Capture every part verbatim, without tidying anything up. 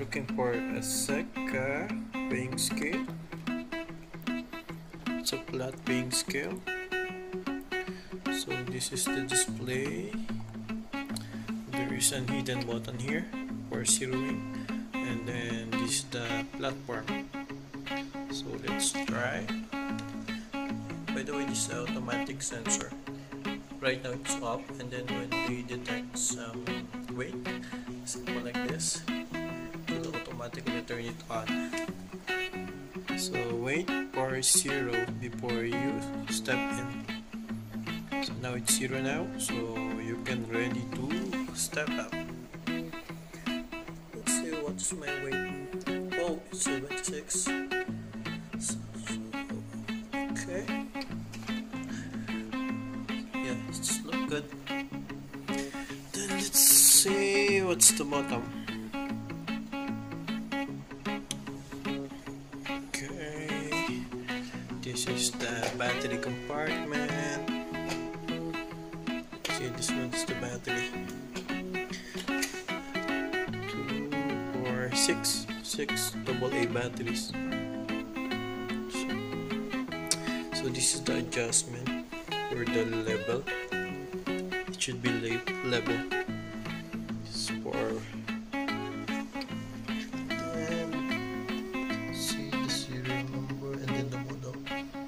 looking for a Seca weighing scale. It's a flat weighing scale. So this is the display. There is an hidden button here for zeroing, and then this is the platform. So let's try. By the way, this is an automatic sensor. Right now it's off, and then when they detect some weight, something like this, it will automatically turn it on. So wait for zero before you step in. So now it's zero now, so you can ready to step up. Let's see what's my weight. Oh, it's seventy-six. So, okay. Yeah, it's look good. Then let's see what's the bottom. Okay, this is the battery compartment. See, this one's the battery. Two, four, six, six double A batteries. So, so this is the adjustment for the level. It should be level. This is for then see the serial number and then the model.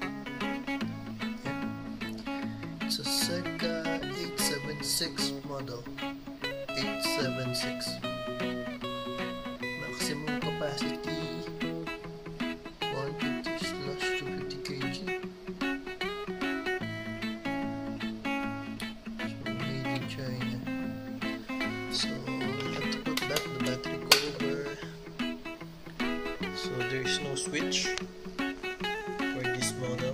Yeah. It's a Seca eight seven six model. eight seven six. Maximum capacity one fifty slash two fifty kilograms. China. So I have to put back the battery cover. So there is no switch for this model.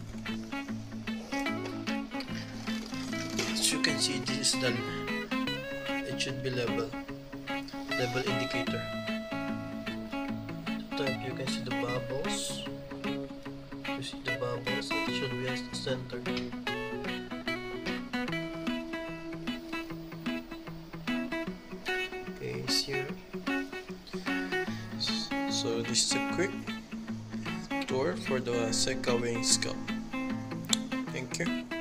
As you can see, this is the, it should be level level indicator. At the top you can see the bubbles. You see the bubbles. It should be at the center. Here. So this is a quick tour for the Seca weighing scale. Thank you.